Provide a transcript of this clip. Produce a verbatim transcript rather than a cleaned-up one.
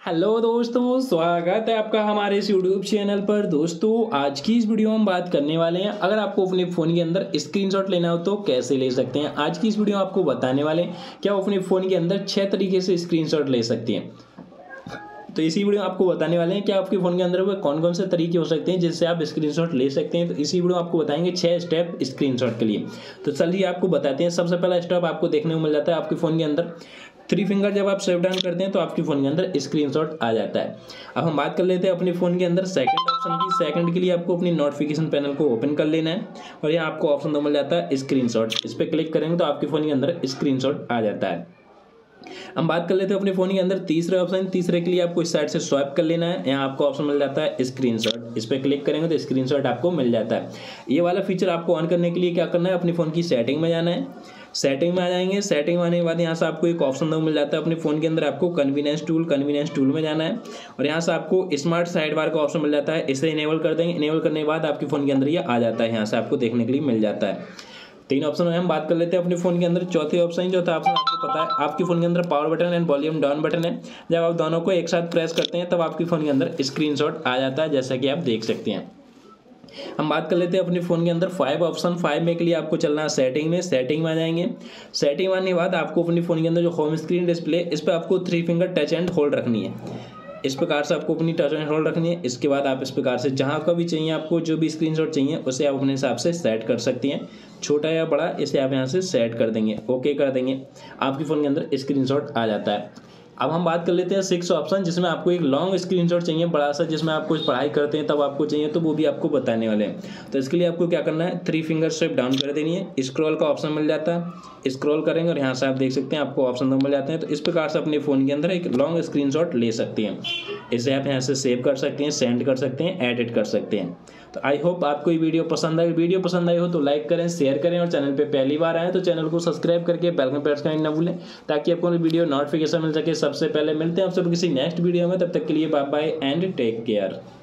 Hello दोस्तों, स्वागत है आपका हमारे इस यूट्यूब चैनल पर। दोस्तों, आज की इस वीडियो में हम बात करने वाले हैं, अगर आपको अपने फ़ोन के अंदर स्क्रीनशॉट लेना हो तो कैसे ले सकते हैं। आज की इस वीडियो में आपको बताने वाले हैं कि आप अपने फ़ोन के अंदर छह तरीके से स्क्रीनशॉट ले सकते हैं। तो इसी वीडियो में आपको बताने वाले हैं कि आपके फ़ोन के अंदर वो कौन कौन से तरीके हो सकते हैं जिससे आप स्क्रीनशॉट ले सकते हैं। तो इसी वीडियो में आपको बताएंगे छह स्टेप स्क्रीनशॉट के लिए। तो चलिए आपको बताते हैं। सबसे पहला स्टेप आपको देखने को मिल जाता है आपके फ़ोन के अंदर थ्री फिंगर जब आप स्वेप डाउन करते हैं तो आपके फ़ोन के अंदर स्क्रीनशॉट आ जाता है। अब हम बात कर लेते हैं अपने फ़ोन के अंदर सेकंड ऑप्शन की। सेकंड के लिए आपको अपनी नोटिफिकेशन पैनल को ओपन कर लेना है और यहाँ आपको ऑप्शन दो मिल जाता है स्क्रीनशॉट। इस पर क्लिक करेंगे तो आपके फ़ोन के अंदर स्क्रीनशॉट आ जाता है। हम बात कर लेते हैं अपने फ़ोन के अंदर तीसरे ऑप्शन। तीसरे के लिए आपको इस साइड से स्वाइप कर लेना है। यहाँ आपको ऑप्शन मिल जाता है स्क्रीनशॉट। इस पर क्लिक करेंगे तो स्क्रीनशॉट आपको मिल जाता है। ये वाला फीचर आपको ऑन करने के लिए क्या करना है, अपने फ़ोन की सेटिंग में जाना है। सेटिंग में आ जाएंगे। सेटिंग में आने के बाद यहाँ से आपको एक ऑप्शन दो मिल जाता है अपने फ़ोन के अंदर। आपको कन्वीनियंस टूल कन्वीनियंस टूल में जाना है और यहाँ से आपको स्मार्ट साइड बार का ऑप्शन मिल जाता है। इसे इनेबल कर देंगे। इनेबल करने के बाद आपके फ़ोन के अंदर ये आ जाता है। यहाँ से आपको देखने के लिए मिल जाता है। तीन ऑप्शन में हम बात कर लेते हैं अपने फ़ोन के अंदर। चौथे ऑप्शन चौथा ऑप्शन आपको पता है, आपके फ़ोन के अंदर power button and volume down button है। जब आप दोनों को एक साथ प्रेस करते हैं तब आपके फ़ोन के अंदर स्क्रीनशॉट आ जाता है, जैसा कि आप देख सकते हैं। हम बात कर लेते हैं अपने फ़ोन के अंदर फाइव ऑप्शन। फाइव में के लिए आपको चलना है सेटिंग में। सेटिंग में आ जाएंगे। सेटिंग में आने के बाद आपको अपने फ़ोन के अंदर जो होम स्क्रीन डिस्प्ले, इस पर आपको three finger touch and hold रखनी है। इस प्रकार से आपको अपनी टच एंड होल्ड रखनी है। इसके बाद आप इस प्रकार से जहाँ का भी चाहिए आपको जो भी स्क्रीनशॉट चाहिए उसे आप अपने हिसाब से सेट कर सकती हैं, छोटा या बड़ा, इसे आप यहाँ से सेट कर देंगे। ओके कर देंगे, आपके फ़ोन के अंदर स्क्रीनशॉट आ जाता है। अब हम बात कर लेते हैं सिक्स ऑप्शन, जिसमें आपको एक लॉन्ग स्क्रीनशॉट चाहिए, बड़ा सा, जिसमें आप कुछ पढ़ाई करते हैं तब आपको चाहिए, तो वो भी आपको बताने वाले हैं। तो इसके लिए आपको क्या करना है, थ्री फिंगर स्वेप डाउन कर देनी है। स्क्रॉल का ऑप्शन मिल जाता है। स्क्रॉल करेंगे और यहाँ से आप देख सकते हैं आपको ऑप्शन दो मिल जाते हैं। तो इस प्रकार से अपने फ़ोन के अंदर एक लॉन्ग स्क्रीनशॉट ले सकते हैं। इसे आप यहाँ से सेव कर सकते हैं, सेंड कर सकते हैं, एडिट कर सकते हैं। तो आई होप आपको ये वीडियो पसंद आई। वीडियो पसंद आई हो तो लाइक करें, शेयर करें और चैनल पे पहली बार आए तो चैनल को सब्सक्राइब करके बेल आइकन प्रेस करना ना भूलें, ताकि आपको वीडियो नोटिफिकेशन मिल सके सबसे पहले। मिलते हैं आपसे किसी नेक्स्ट वीडियो में, तब तक के लिए bye bye and take care.